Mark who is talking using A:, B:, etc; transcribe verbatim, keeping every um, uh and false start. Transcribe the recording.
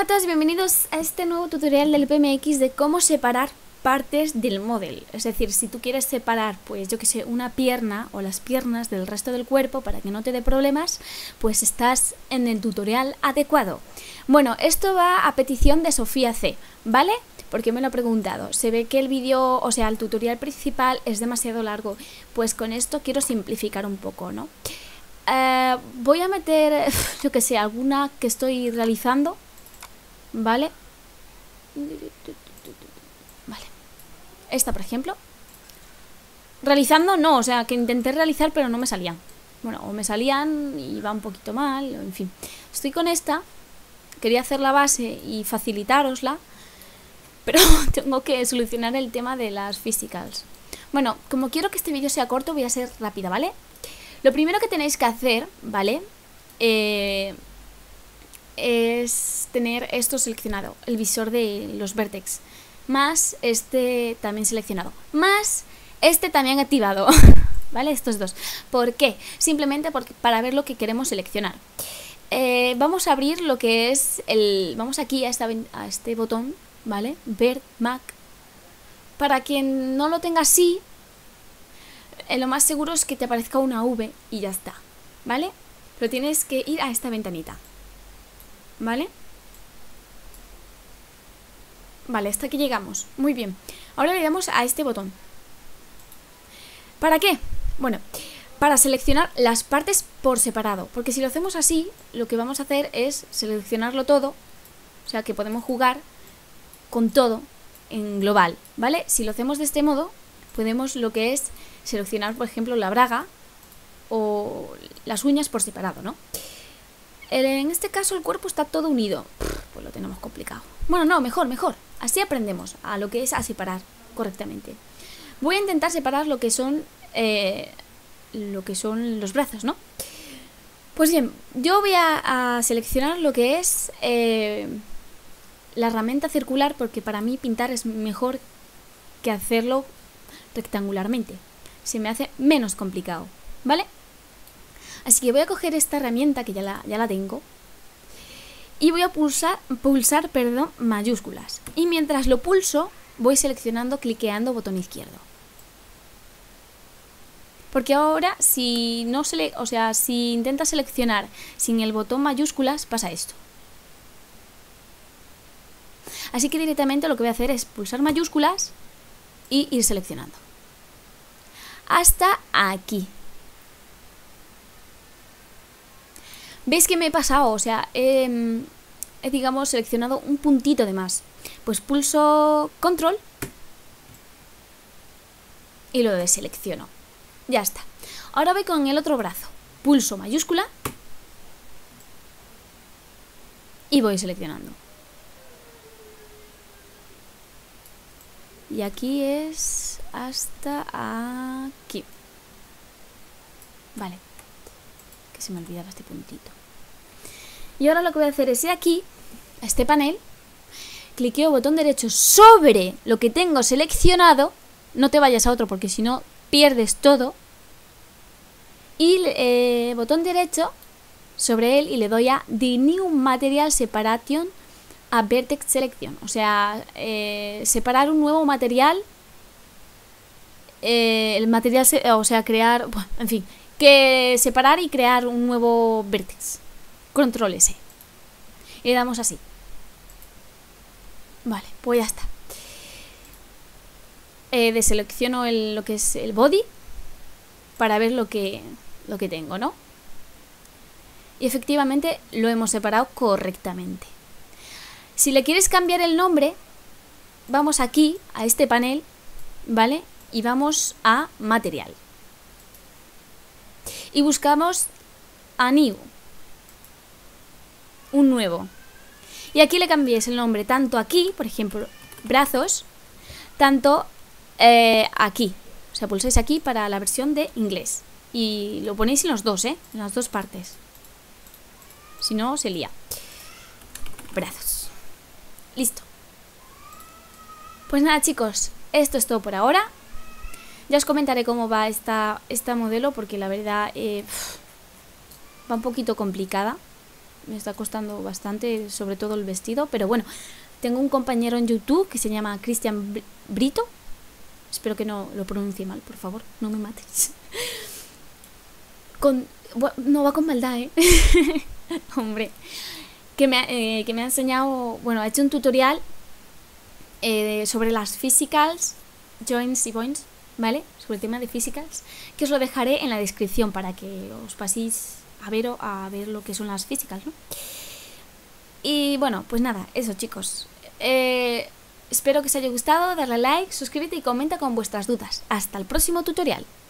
A: Hola a todos, bienvenidos a este nuevo tutorial del P M X de cómo separar partes del model. Es decir, si tú quieres separar, pues yo que sé, una pierna o las piernas del resto del cuerpo para que no te dé problemas, pues estás en el tutorial adecuado. Bueno, esto va a petición de Sofía C, ¿vale? Porque me lo ha preguntado. Se ve que el vídeo, o sea, el tutorial principal es demasiado largo. Pues con esto quiero simplificar un poco, ¿no? Eh, voy a meter, yo que sé, alguna que estoy realizando, ¿vale? Vale. Esta, por ejemplo. Realizando, no, o sea, que intenté realizar pero no me salían. Bueno, o me salían y va un poquito mal, en fin. Estoy con esta. Quería hacer la base y facilitárosla, pero tengo que solucionar el tema de las physicals. Bueno, como quiero que este vídeo sea corto, voy a ser rápida, ¿vale? Lo primero que tenéis que hacer, ¿vale? Eh, es tener esto seleccionado, el visor de los vertex, más este también seleccionado, más este también activado, ¿vale? Estos dos. ¿Por qué? Simplemente porque, para ver lo que queremos seleccionar. Eh, vamos a abrir lo que es el... Vamos aquí a, esta, a este botón, ¿vale? Vert Mac. Para quien no lo tenga así, eh, lo más seguro es que te aparezca una V y ya está, ¿vale? Pero tienes que ir a esta ventanita, ¿vale? Vale, hasta aquí llegamos. Muy bien. Ahora le damos a este botón. ¿Para qué? Bueno, para seleccionar las partes por separado. Porque si lo hacemos así, lo que vamos a hacer es seleccionarlo todo. O sea, que podemos jugar con todo en global, ¿vale? Si lo hacemos de este modo, podemos lo que es seleccionar, por ejemplo, la braga o las uñas por separado, ¿no? En este caso el cuerpo está todo unido. Pues lo tenemos complicado. Bueno, no, mejor, mejor. Así aprendemos a lo que es a separar correctamente. Voy a intentar separar lo que son eh, lo que son los brazos, ¿no? Pues bien, yo voy a, a seleccionar lo que es eh, la herramienta circular, porque para mí pintar es mejor que hacerlo rectangularmente. Se me hace menos complicado, ¿vale? Así que voy a coger esta herramienta que ya la, ya la tengo y voy a pulsar, pulsar perdón, mayúsculas. Y mientras lo pulso, voy seleccionando, cliqueando botón izquierdo. Porque ahora, si no se le, o sea, si intenta seleccionar sin el botón mayúsculas, pasa esto. Así que directamente lo que voy a hacer es pulsar mayúsculas y ir seleccionando. Hasta aquí. ¿Veis que me he pasado? O sea, he, he, digamos, seleccionado un puntito de más. Pues pulso control y lo deselecciono. Ya está. Ahora voy con el otro brazo. Pulso mayúscula y voy seleccionando. Y aquí es hasta aquí. Vale. Que se me olvidaba este puntito. Y ahora lo que voy a hacer es ir aquí, a este panel, cliqueo botón derecho sobre lo que tengo seleccionado. No te vayas a otro porque si no pierdes todo. Y eh, botón derecho sobre él y le doy a The New Material Separation a Vertex Selection. O sea, eh, separar un nuevo material. Eh, el material, se, o sea, crear, bueno, en fin, que separar y crear un nuevo vertex. Control S. Y le damos así. Vale, pues ya está. Eh, deselecciono el, lo que es el body para ver lo que, lo que tengo, ¿no? Y efectivamente lo hemos separado correctamente. Si le quieres cambiar el nombre, vamos aquí a este panel, ¿vale? Y vamos a material. Y buscamos a new, un nuevo. Y aquí le cambiéis el nombre tanto aquí, por ejemplo, brazos, tanto eh, aquí. O sea, pulsáis aquí para la versión de inglés. Y lo ponéis en los dos, ¿eh? En las dos partes. Si no, se lía. Brazos. Listo. Pues nada, chicos, esto es todo por ahora. Ya os comentaré cómo va esta, esta modelo, porque la verdad eh, va un poquito complicada. me está costando bastante, sobre todo el vestido, pero bueno, tengo un compañero en YouTube que se llama Cristian Brito, espero que no lo pronuncie mal, por favor, no me mates. Con, bueno, no va con maldad, ¿eh? Hombre, que me, ha, eh, que me ha enseñado, bueno, ha hecho un tutorial eh, sobre las physicals, joints y points, ¿vale? Sobre el tema de physicals, que os lo dejaré en la descripción para que os paséis a ver, a ver lo que son las physicals, ¿no? Y bueno, pues nada, eso chicos. Eh, espero que os haya gustado, darle like, suscríbete y comenta con vuestras dudas. Hasta el próximo tutorial.